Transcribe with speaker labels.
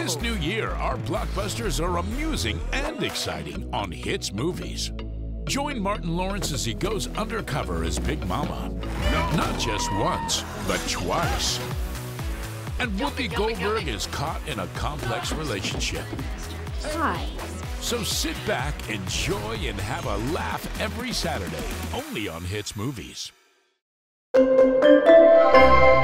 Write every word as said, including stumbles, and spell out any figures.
Speaker 1: This new year, our blockbusters are amusing and exciting on Hits Movies. Join Martin Lawrence as he goes undercover as Big Mama. Not just once, but twice. And Whoopi Goldberg is caught in a complex relationship.
Speaker 2: Hi.
Speaker 1: So sit back, enjoy, and have a laugh every Saturday, only on Hits Movies.